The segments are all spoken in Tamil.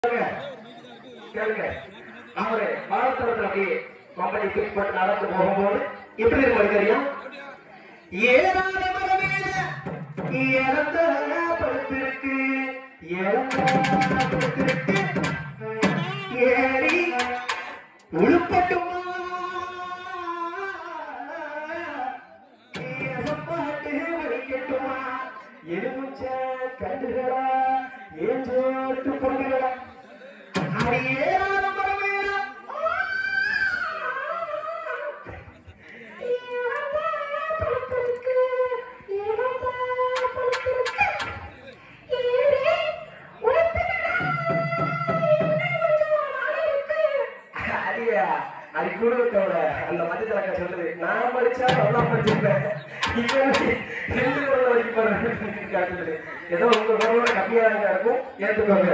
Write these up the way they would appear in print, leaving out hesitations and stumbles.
கேளுங்க. அவரு பாரதத்துல அப்படியே கம்பெனி பிக் பண்ணி நடந்து போகும்போது எப்படி இருக்கும் தெரியும்? ஏறாத மரமேல இறந்த படுத்திருக்கு, இறந்த படுத்திருக்கு, ஏறி உழுப்பட்டுமா பாட்டு வடிக்கட்டுமா, எலுமிச்ச கண்டுகளா ஏஞ்சோட்டு பொண்ணுகளா ஏறாத மரமேல அது குடும்பத்தோட அந்த மஞ்சள் சொல்லுது. நான் படிச்சா நல்லா படிச்சிருப்பேன், ரெண்டு வரைக்கும் ஏதோ உங்க குரலோட கம்மியாக இருக்கும், ஏற்றுக்கோங்க.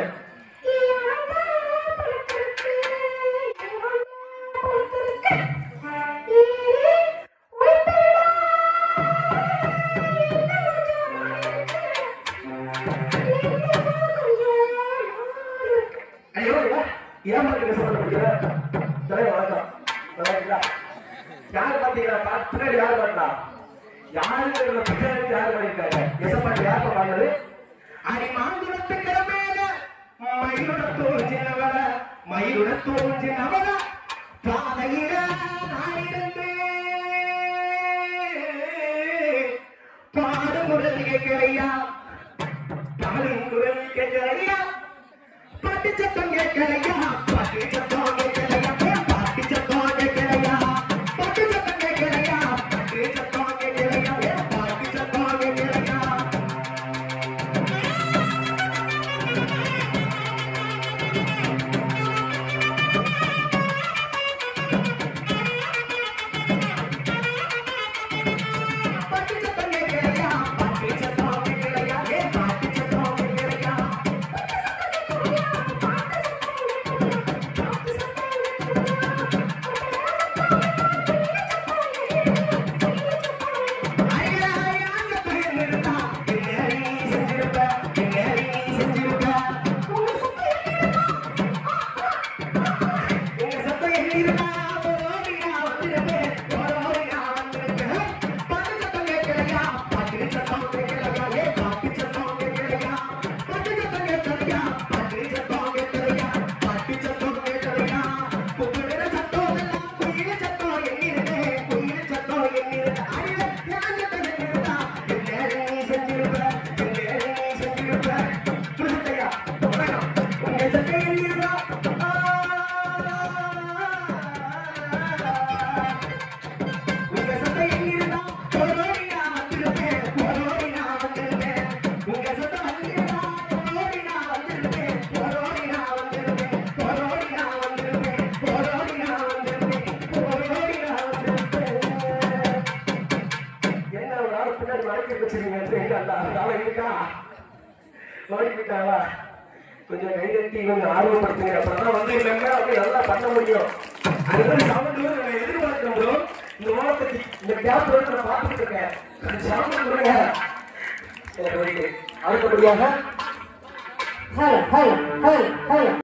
ஏமாத்துக்கு சொல்லப்படுகிற வணக்கம். யாரு பாத்தீங்கன்னா பின்னாடி யாரு பாட்டா யாரு பின்னாடி யாரு பண்ணிருக்காங்க? எசப்பாட்டு யாரு பாடுறது? அடி மாங்குளத்துக்கிற மேல மயிலுட தோஞ்சினவள, மயிலுட தோஞ்சினவள பாதையில நாயிருந்து பாடு குரல் கேட்கலையா, பாடும் குரல் கேட்கலையா, பாட்டு சத்தம் கேட்கலையா, பாட்டு சத்தம் கேட்கலையா, பாட்டு சத்தம் கேட்கலையா, பாட்டு சத்தம் கேட்கலையா, பாட்டு சத்தம் கேட்கலையா, பாட்டு சத்தம் கேட்கலையா. பாட்டு சத்தம் கேட்கலையா, பாட்டு சத்தம் கேட்கலையா, பாட்டு சத்தம் கேட்கலையா. கொஞ்சம் கைதட்டி கொஞ்சம் ஆர்வப்படுத்துங்க, அப்பதான் வந்து நல்லா பண்ண முடியும். அதுதான் சவுண்ட் எதிர்பார்க்கிறோம். இந்த ஓரத்துக்கு இந்த கேப் நான் பார்த்துட்டு இருக்கேன். சவுண்ட் கொடுங்க. அடுத்தபடியாக